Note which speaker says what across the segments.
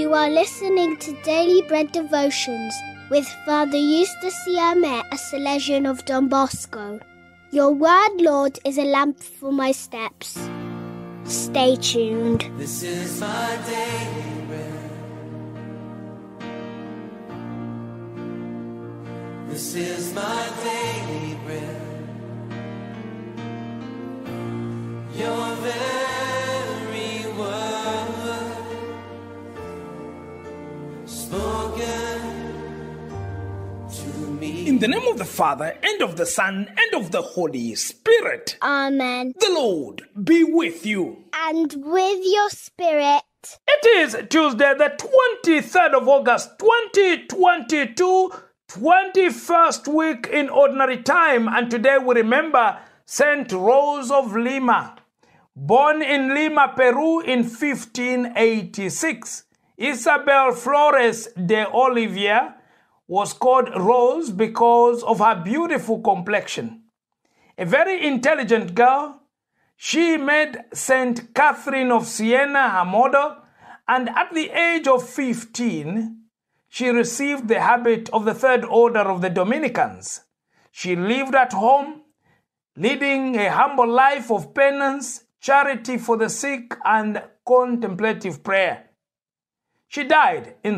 Speaker 1: You are listening to Daily Bread Devotions with Father Eustace Siame, a Salesian of Don Bosco. Your word, Lord, is a lamp for my steps. Stay tuned.
Speaker 2: This is my daily bread. This is my daily bread. Your very word spoken to me.
Speaker 3: In the name of the Father, and of the Son, and of the Holy Spirit.
Speaker 1: Amen.
Speaker 3: The Lord be with you.
Speaker 1: And with your spirit.
Speaker 3: It is Tuesday, the 23rd of August, 2022, 21st week in Ordinary Time. And today we remember Saint Rose of Lima. Born in Lima, Peru in 1586, Isabel Flores de Oliveira was called Rose because of her beautiful complexion. A very intelligent girl, she made Saint Catherine of Siena her model, and at the age of 15, she received the habit of the Third Order of the Dominicans. She lived at home, leading a humble life of penance, charity for the sick, and contemplative prayer. She died in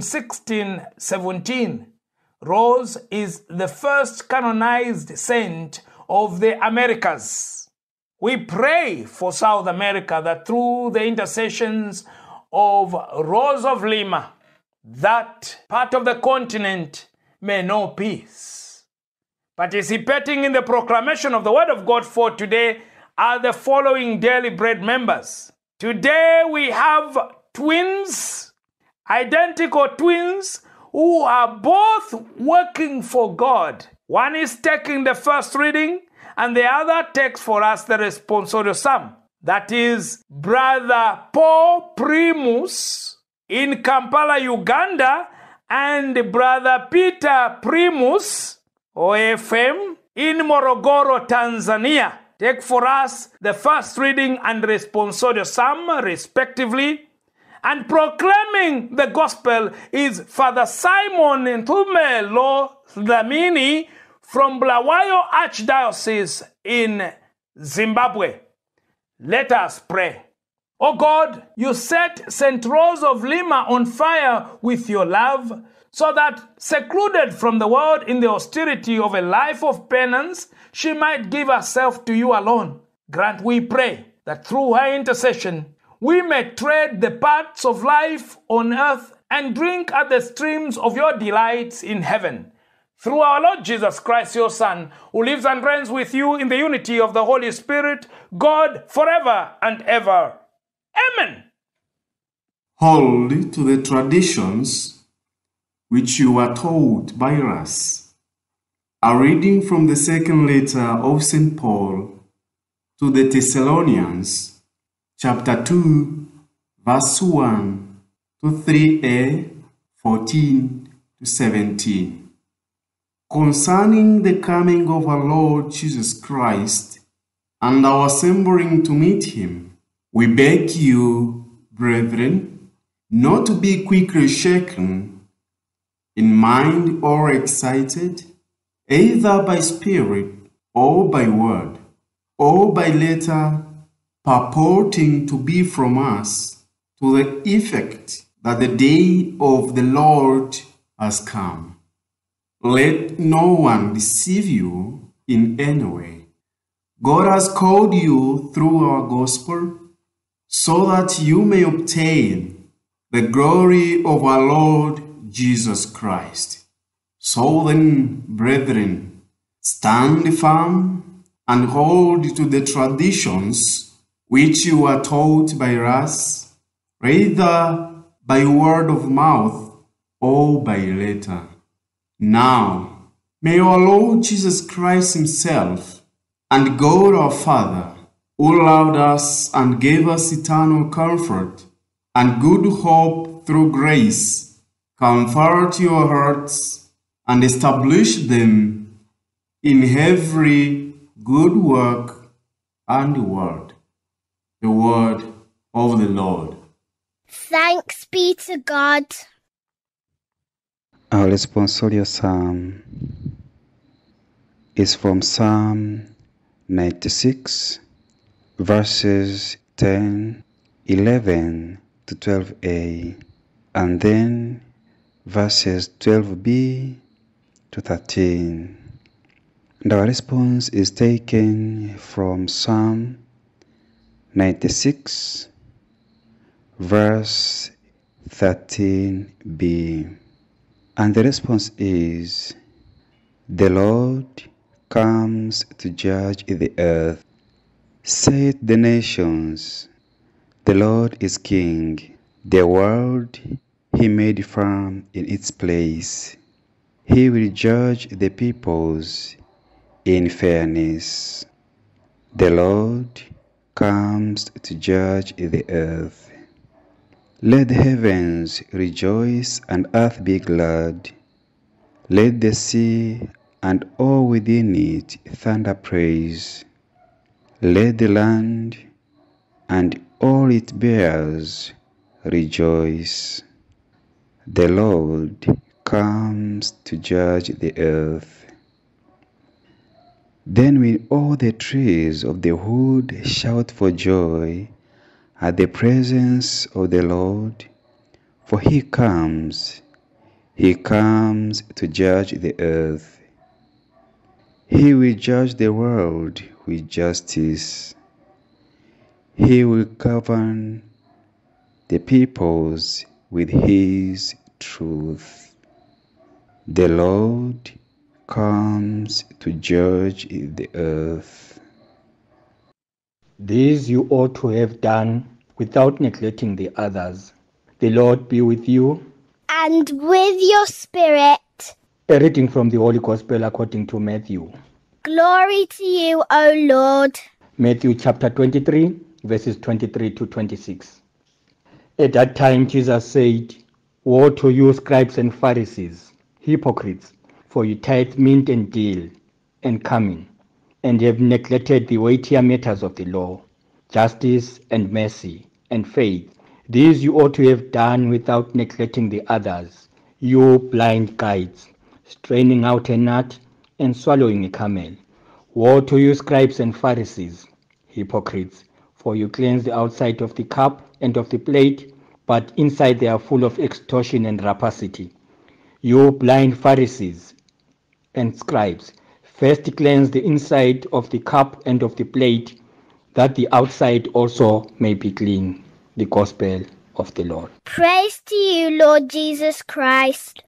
Speaker 3: 1617. Rose is the first canonized saint of the Americas. We pray for South America that through the intercessions of Rose of Lima, that part of the continent may know peace. Participating in the proclamation of the Word of God for today are the following Daily Bread members. Today we have twins, identical twins, who are both working for God. One is taking the first reading, and the other takes for us the responsorial psalm. That is Brother Paul Primus in Kampala, Uganda, and Brother Peter Primus, OFM, in Morogoro, Tanzania. Take for us the first reading and responsorial psalm, respectively. And proclaiming the gospel is Father Simon Ntumelo Dlamini from Bulawayo Archdiocese in Zimbabwe. Let us pray. O God, you set St. Rose of Lima on fire with your love, so that, secluded from the world in the austerity of a life of penance, she might give herself to you alone. Grant, we pray, that through her intercession, we may tread the paths of life on earth and drink at the streams of your delights in heaven. Through our Lord Jesus Christ, your Son, who lives and reigns with you in the unity of the Holy Spirit, God, forever and ever. Amen.
Speaker 4: Hold to the traditions which you were taught by us. A reading from the second letter of St. Paul to the Thessalonians, Chapter 2, verse 1 to 3a, 14 to 17. Concerning the coming of our Lord Jesus Christ and our assembling to meet him, we beg you, brethren, not to be quickly shaken in mind or excited, either by spirit or by word, or by letter, purporting to be from us, to the effect that the day of the Lord has come. Let no one deceive you in any way. God has called you through our gospel, so that you may obtain the glory of our Lord Jesus Christ. So then, brethren, stand firm and hold to the traditions which you are taught by us, either by word of mouth or by letter. Now, may our Lord Jesus Christ himself and God our Father, who loved us and gave us eternal comfort and good hope through grace, comfort your hearts and establish them in every good work and word. The word of the Lord.
Speaker 1: Thanks be to God.
Speaker 5: Our responsorial psalm is from Psalm 96, verses 10, 11 to 12a, and then verses 12b to 13. And our response is taken from Psalm 96, verse 13b. And the response is, "The Lord comes to judge the earth. Saith the nations, the Lord is King. The world he made firm in its place. He will judge the peoples in fairness. The Lord comes to judge the earth. Let the heavens rejoice and earth be glad. Let the sea and all within it thunder praise. Let the land and all it bears rejoice. The Lord comes to judge the earth. Then will all the trees of the wood shout for joy at the presence of the Lord, for he comes to judge the earth. He will judge the world with justice. He will govern the peoples with his truth. The Lord comes to judge the earth."
Speaker 6: This you ought to have done without neglecting the others. The Lord be with you.
Speaker 1: And with your spirit.
Speaker 6: A reading from the Holy Gospel according to Matthew.
Speaker 1: Glory to you, O Lord.
Speaker 6: Matthew chapter 23, verses 23 to 26. At that time Jesus said, "Woe to you, scribes and Pharisees, hypocrites, for you tithe mint and dill and cumin, and have neglected the weightier matters of the law, justice and mercy and faith. These you ought to have done without neglecting the others. You blind guides, straining out a gnat and swallowing a camel. Woe to you, scribes and Pharisees, hypocrites, for you cleanse the outside of the cup and of the plate, but inside they are full of extortion and rapacity. You blind Pharisees and scribes, first cleanse the inside of the cup and of the plate, that the outside also may be clean." The Gospel of the Lord.
Speaker 1: Praise to you, Lord Jesus Christ.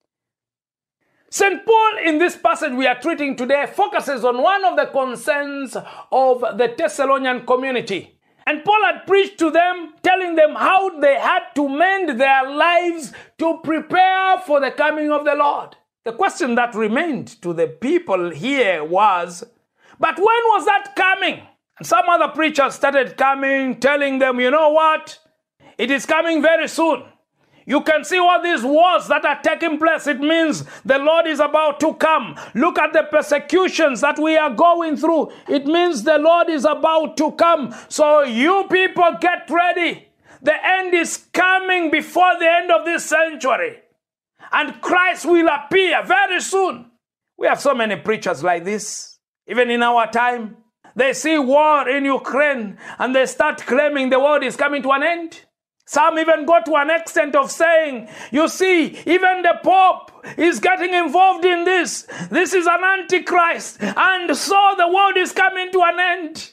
Speaker 3: St. Paul, in this passage we are treating today, focuses on one of the concerns of the Thessalonian community. And Paul had preached to them, telling them how they had to mend their lives to prepare for the coming of the Lord. The question that remained to the people here was, but when was that coming? And some other preachers started coming, telling them, you know what? It is coming very soon. You can see all these wars that are taking place. It means the Lord is about to come. Look at the persecutions that we are going through. It means the Lord is about to come. So you people get ready. The end is coming before the end of this century. And Christ will appear very soon. We have so many preachers like this. Even in our time, they see war in Ukraine and they start claiming the world is coming to an end. Some even go to an extent of saying, you see, even the Pope is getting involved in this. This is an antichrist. And so the world is coming to an end.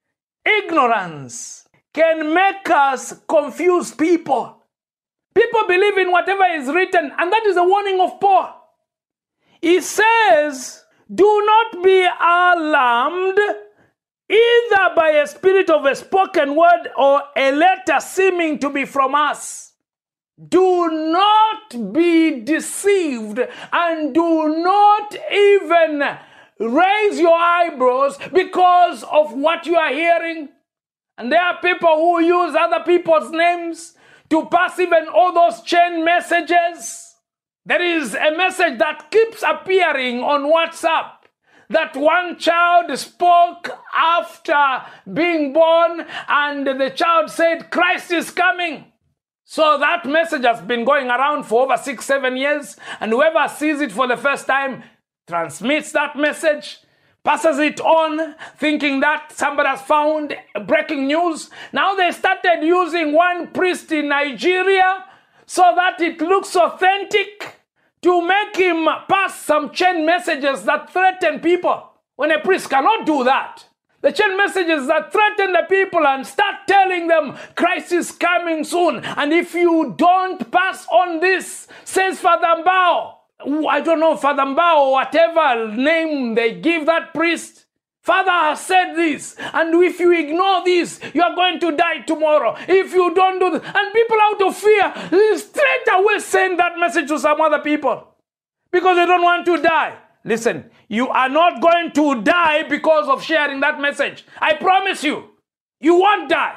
Speaker 3: Ignorance can make us confuse people. People believe in whatever is written, and that is a warning of Paul. He says, do not be alarmed either by a spirit of a spoken word or a letter seeming to be from us. Do not be deceived and do not even raise your eyebrows because of what you are hearing. And there are people who use other people's names to pass even all those chain messages. There is a message that keeps appearing on WhatsApp that one child spoke after being born, and the child said, Christ is coming. So that message has been going around for over 6-7 years, and whoever sees it for the first time transmits that message, passes it on, thinking that somebody has found breaking news. Now they started using one priest in Nigeria so that it looks authentic, to make him pass some chain messages that threaten people, when a priest cannot do that. The chain messages that threaten the people and start telling them Christ is coming soon. And if you don't pass on this, says Father Mbao, I don't know, Father Mbao or whatever name they give that priest, Father has said this, and if you ignore this, you are going to die tomorrow. If you don't do this, and people out of fear, straight away send that message to some other people because they don't want to die. Listen, you are not going to die because of sharing that message. I promise you, you won't die.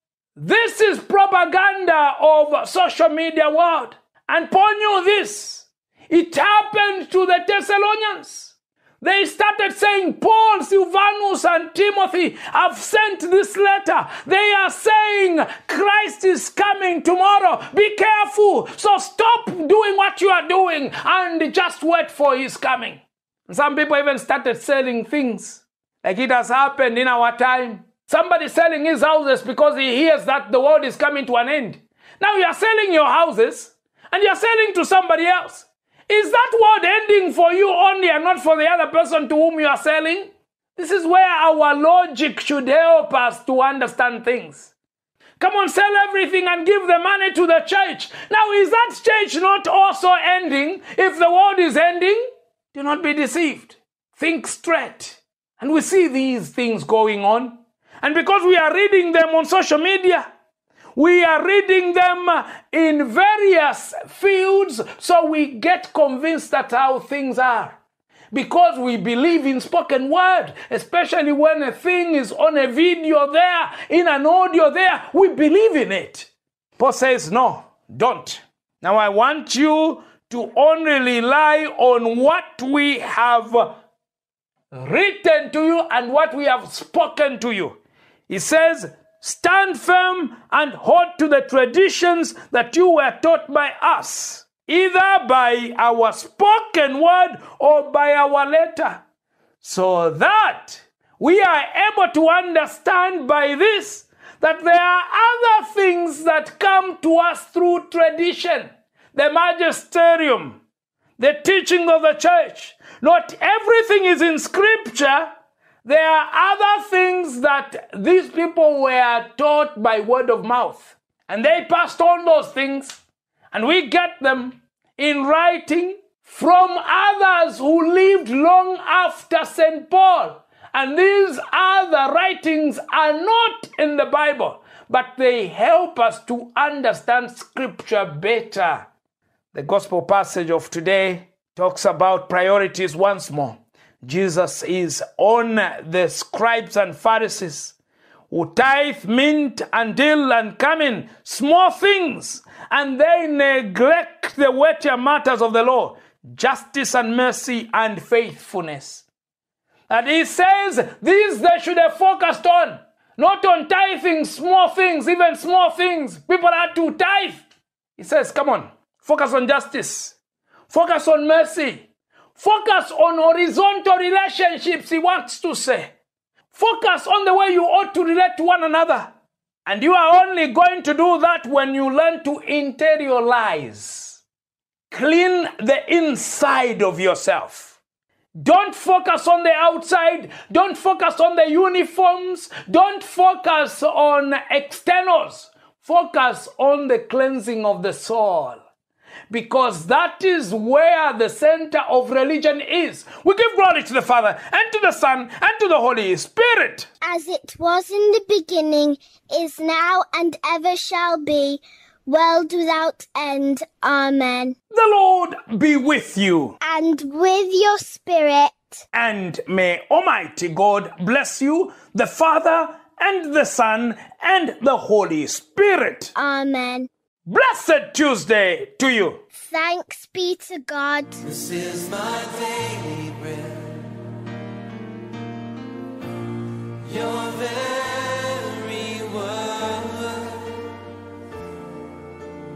Speaker 3: This is propaganda of social media world. And upon you this, it happened to the Thessalonians. They started saying, Paul, Silvanus, and Timothy have sent this letter. They are saying, Christ is coming tomorrow. Be careful. So stop doing what you are doing and just wait for his coming. And some people even started selling things like it has happened in our time. Somebody selling his houses because he hears that the world is coming to an end. Now you are selling your houses and you are selling to somebody else. Is that world ending for you only and not for the other person to whom you are selling? This is where our logic should help us to understand things. Come on, sell everything and give the money to the church. Now, is that church not also ending if the world is ending? Do not be deceived. Think straight. And we see these things going on. And because we are reading them on social media, we are reading them in various fields, so we get convinced that how things are. Because we believe in spoken word, especially when a thing is on a video there, in an audio there, we believe in it. Paul says, no, don't. Now I want you to only rely on what we have written to you and what we have spoken to you. He says, stand firm and hold to the traditions that you were taught by us, either by our spoken word or by our letter, so that we are able to understand by this that there are other things that come to us through tradition, the magisterium, the teaching of the church. Not everything is in scripture. There are other things that these people were taught by word of mouth. And they passed on those things. And we get them in writing from others who lived long after St. Paul. And these other writings are not in the Bible, but they help us to understand scripture better. The gospel passage of today talks about priorities once more. Jesus is on the scribes and Pharisees who tithe, mint, and dill, and come in small things, and they neglect the weightier matters of the law, justice and mercy and faithfulness. And he says these they should have focused on, not on tithing small things, even small things. People are to tithe. He says, come on, focus on justice, focus on mercy. Focus on horizontal relationships, he wants to say. Focus on the way you ought to relate to one another. And you are only going to do that when you learn to interiorize. Clean the inside of yourself. Don't focus on the outside. Don't focus on the uniforms. Don't focus on externals. Focus on the cleansing of the soul. Because that is where the center of religion is. We give glory to the Father, and to the Son, and to the Holy Spirit.
Speaker 1: As it was in the beginning, is now, and ever shall be, world without end. Amen.
Speaker 3: The Lord be with you.
Speaker 1: And with your spirit.
Speaker 3: And may Almighty God bless you, the Father, and the Son, and the Holy Spirit.
Speaker 1: Amen.
Speaker 3: Blessed Tuesday to you.
Speaker 1: Thanks be to God.
Speaker 2: This is my daily bread. Your very word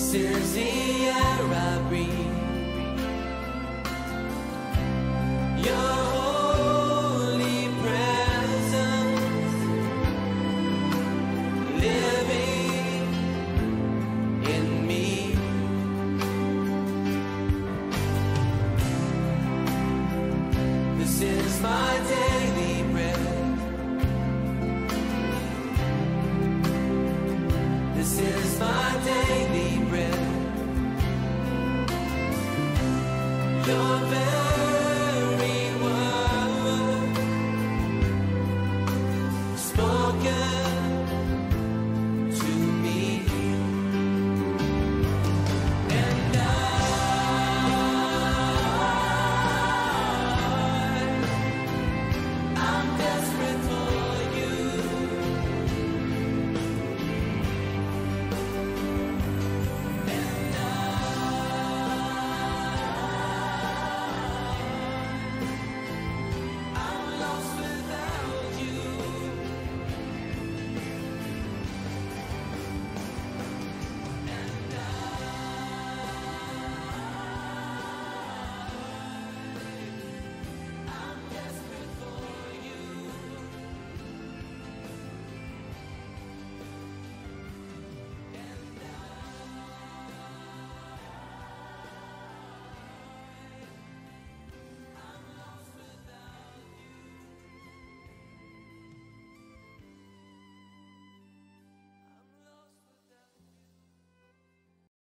Speaker 2: This is the air I breathe. Your holy presence living in me. This is my daily bread. This is my daily bread. Your bed.